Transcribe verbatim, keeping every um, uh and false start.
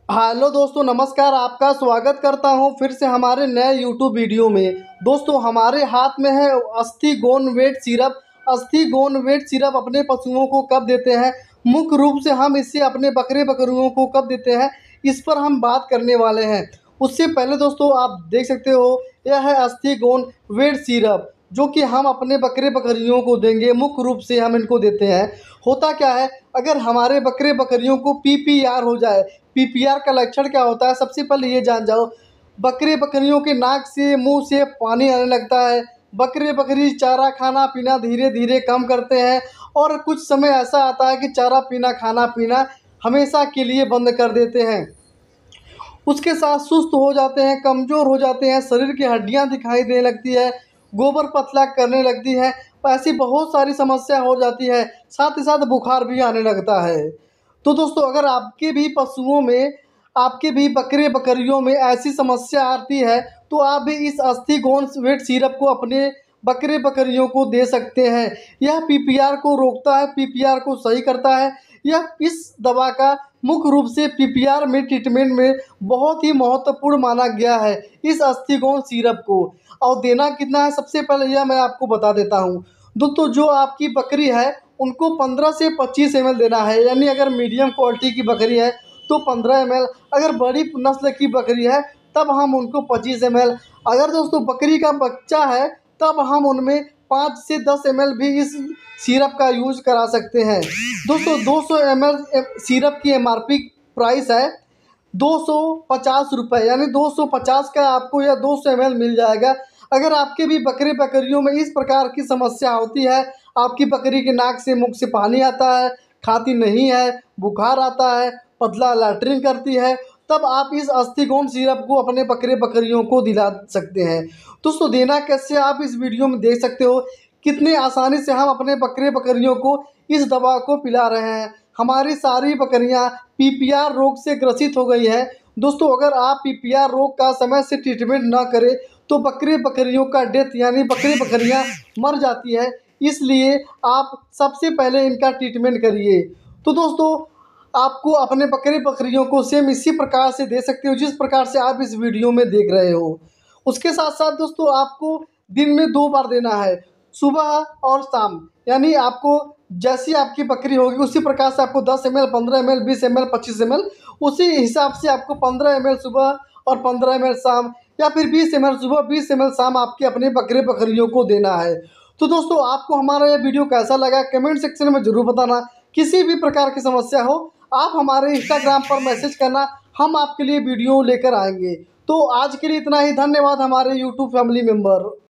Hello दोस्तों, नमस्कार। आपका स्वागत करता हूं फिर से हमारे नए यूट्यूब वीडियो में। दोस्तों, हमारे हाथ में है अस्थि गोन वेट सिरप। अस्थि गोन वेट सिरप अपने पशुओं को कब देते हैं, मुख्य रूप से हम इसे अपने बकरे बकरियों को कब देते हैं, इस पर हम बात करने वाले हैं। उससे पहले दोस्तों, आप देख सकते हो, यह है अस्थि गोन वेट सिरप, जो कि हम अपने बकरे बकरियों को देंगे। मुख्य रूप से हम इनको देते हैं। होता क्या है, अगर हमारे बकरे बकरियों को पी पी आर हो जाए, पी पी आर का लक्षण क्या होता है, सबसे पहले ये जान जाओ। बकरे बकरियों के नाक से मुंह से पानी आने लगता है। बकरे बकरी चारा खाना पीना धीरे धीरे कम करते हैं, और कुछ समय ऐसा आता है कि चारा पीना खाना पीना हमेशा के लिए बंद कर देते हैं। उसके साथ सुस्त हो जाते हैं, कमज़ोर हो जाते हैं, शरीर की हड्डियां दिखाई देने लगती है, गोबर पतला करने लगती है। ऐसी बहुत सारी समस्या हो जाती है, साथ ही साथ बुखार भी आने लगता है। तो दोस्तों, अगर आपके भी पशुओं में, आपके भी बकरे बकरियों में ऐसी समस्या आती है, तो आप भी इस अस्थि गोन वेट सिरप को अपने बकरे बकरियों को दे सकते हैं। यह पी पी आर को रोकता है, पी पी आर को सही करता है। यह इस दवा का मुख्य रूप से पी पी आर में ट्रीटमेंट में बहुत ही महत्वपूर्ण माना गया है, इस अस्थि गोन सिरप को। और देना कितना है, सबसे पहले यह मैं आपको बता देता हूँ। दोस्तों, जो आपकी बकरी है उनको पंद्रह से पच्चीस एम एल देना है। यानी अगर मीडियम क्वालिटी की बकरी है तो पंद्रह एम एल, अगर बड़ी नस्ल की बकरी है तब हम उनको पच्चीस एम एल, अगर दोस्तों बकरी का बच्चा है तब हम उनमें पाँच से दस एम एल भी इस सिरप का यूज करा सकते हैं। दोस्तों, दो सौ एम एल सिरप की एम आर पी प्राइस है दो सौ पचास रुपये, यानी दो सौ पचास का आपको यह दो सौ एम एल मिल जाएगा। अगर आपके भी बकरे बकरियों में इस प्रकार की समस्या होती है, आपकी बकरी के नाक से मुख से पानी आता है, खाती नहीं है, बुखार आता है, पतला लैट्रिन करती है, तब आप इस अस्थि गोन सिरप को अपने बकरे बकरियों को दिला सकते हैं। दोस्तों, देना कैसे आप इस वीडियो में देख सकते हो। कितने आसानी से हम अपने बकरे बकरियों को इस दवा को पिला रहे हैं। हमारी सारी बकरियां पी पी आर रोग से ग्रसित हो गई है। दोस्तों, अगर आप पी पी आर रोग का समय से ट्रीटमेंट ना करें तो बकरे बकरियों का डेथ, यानी बकरी बकरियां मर जाती है। इसलिए आप सबसे पहले इनका ट्रीटमेंट करिए। तो दोस्तों, आपको अपने बकरे बकरियों को सेम इसी प्रकार से दे सकते हो जिस प्रकार से आप इस वीडियो में देख रहे हो। उसके साथ साथ दोस्तों, आपको दिन में दो बार देना है, सुबह और शाम। यानी आपको जैसी आपकी बकरी होगी उसी प्रकार से आपको दस एम एल, पंद्रह एम एल, बीस एम एल, पच्चीस एम एल, उसी हिसाब से आपको पंद्रह एम एल सुबह और पंद्रह एम एल शाम, या फिर बीस एम एल सुबह, बीस एम एल शाम आपके अपने बकरे बकरियों को देना है। तो दोस्तों, आपको हमारा यह वीडियो कैसा लगा कमेंट सेक्शन में ज़रूर बताना। किसी भी प्रकार की समस्या हो, आप हमारे इंस्टाग्राम पर मैसेज करना, हम आपके लिए वीडियो लेकर आएंगे। तो आज के लिए इतना ही। धन्यवाद हमारे यूट्यूब फैमिली मेम्बर।